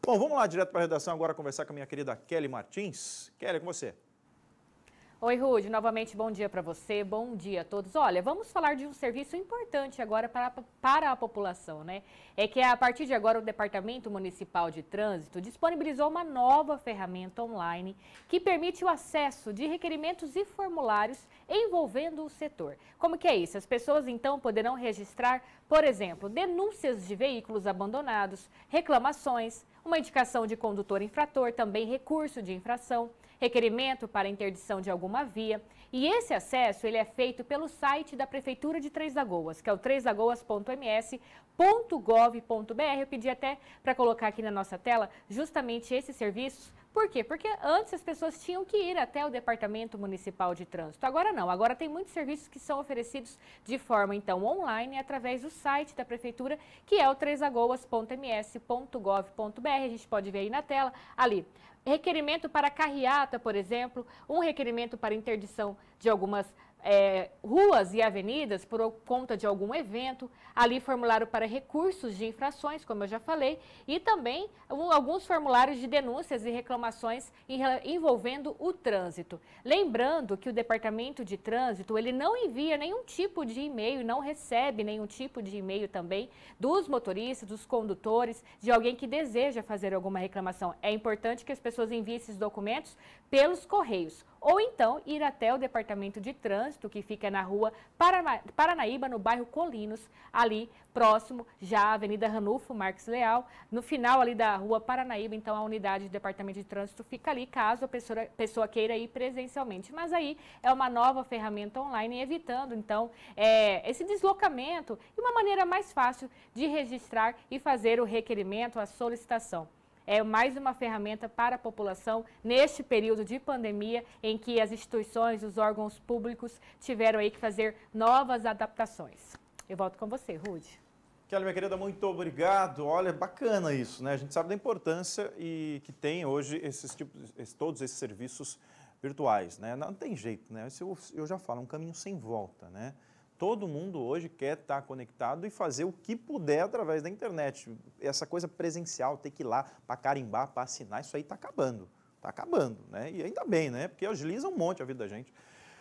Bom, vamos lá direto para a redação agora conversar com a minha querida Kelly Martins. Kelly, com você. Oi, Rude, novamente bom dia para você, bom dia a todos. Olha, vamos falar de um serviço importante agora para a população, né? É que a partir de agora o Departamento Municipal de Trânsito disponibilizou uma nova ferramenta online que permite o acesso de requerimentos e formulários envolvendo o setor. Como que é isso? As pessoas então poderão registrar, por exemplo, denúncias de veículos abandonados, reclamações, uma indicação de condutor infrator, também recurso de infração, requerimento para interdição de alguma via. E esse acesso ele é feito pelo site da Prefeitura de Três Lagoas, que é o treslagoas.ms.gov.br. Eu pedi até para colocar aqui na nossa tela justamente esses serviços. Por quê? Porque antes as pessoas tinham que ir até o Departamento Municipal de Trânsito. Agora não, agora tem muitos serviços que são oferecidos de forma, então, online, através do site da Prefeitura, que é o treslagoas.ms.gov.br. A gente pode ver aí na tela, ali. Requerimento para carreata, por exemplo, um requerimento para interdição de algumas ruas e avenidas por conta de algum evento, ali formulário para recursos de infrações, como eu já falei, e também alguns formulários de denúncias e reclamações envolvendo o trânsito. Lembrando que o Departamento de Trânsito, ele não envia nenhum tipo de e-mail, não recebe nenhum tipo de e-mail também dos motoristas, dos condutores, de alguém que deseja fazer alguma reclamação. É importante que as pessoas enviem esses documentos pelos correios, ou então ir até o Departamento de Trânsito, que fica na rua Paranaíba, no bairro Colinos, ali próximo já à Avenida Ranulfo Marques Leal, no final ali da rua Paranaíba, então a unidade do Departamento de Trânsito fica ali, caso a pessoa queira ir presencialmente. Mas aí é uma nova ferramenta online, evitando então esse deslocamento e uma maneira mais fácil de registrar e fazer o requerimento, a solicitação. É mais uma ferramenta para a população neste período de pandemia em que as instituições, os órgãos públicos tiveram aí que fazer novas adaptações. Eu volto com você, Rude. Kelly, minha querida, muito obrigado. Olha, bacana isso, né? A gente sabe da importância e que tem hoje todos esses serviços virtuais, né? Não tem jeito, né? Eu já falo, é um caminho sem volta, né? Todo mundo hoje quer estar conectado e fazer o que puder através da internet. Essa coisa presencial, ter que ir lá para carimbar, para assinar, isso aí está acabando, né? E ainda bem, né? Porque agiliza um monte a vida da gente.